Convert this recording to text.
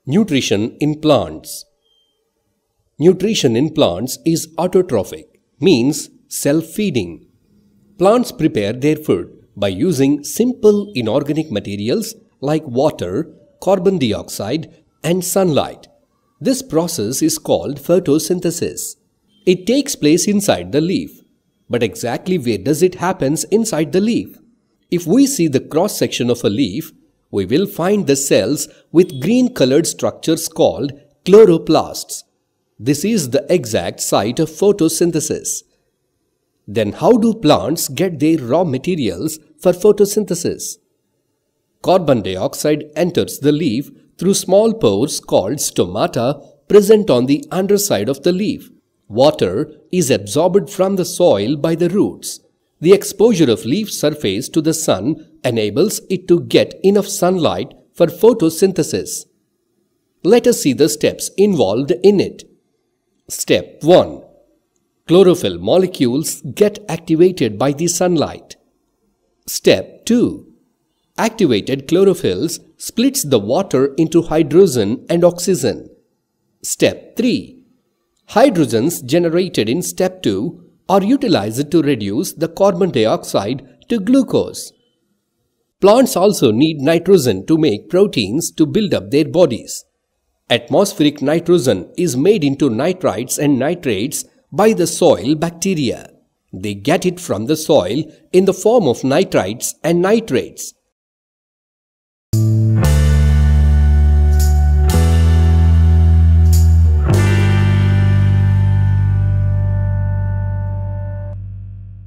Nutrition in plants. Nutrition in plants is autotrophic, means self-feeding. Plants prepare their food by using simple inorganic materials like water, carbon dioxide, and sunlight. This process is called photosynthesis. It takes place inside the leaf. But exactly where does it happen inside the leaf? If we see the cross-section of a leaf, we will find the cells with green-colored structures called chloroplasts. This is the exact site of photosynthesis. Then how do plants get their raw materials for photosynthesis? Carbon dioxide enters the leaf through small pores called stomata present on the underside of the leaf. Water is absorbed from the soil by the roots. The exposure of leaf surface to the sun enables it to get enough sunlight for photosynthesis. Let us see the steps involved in it. Step 1. Chlorophyll molecules get activated by the sunlight. Step 2. Activated chlorophylls splits the water into hydrogen and oxygen. Step 3. Hydrogens generated in step 2 are utilized to reduce the carbon dioxide to glucose. Plants also need nitrogen to make proteins to build up their bodies. Atmospheric nitrogen is made into nitrites and nitrates by the soil bacteria. They get it from the soil in the form of nitrites and nitrates.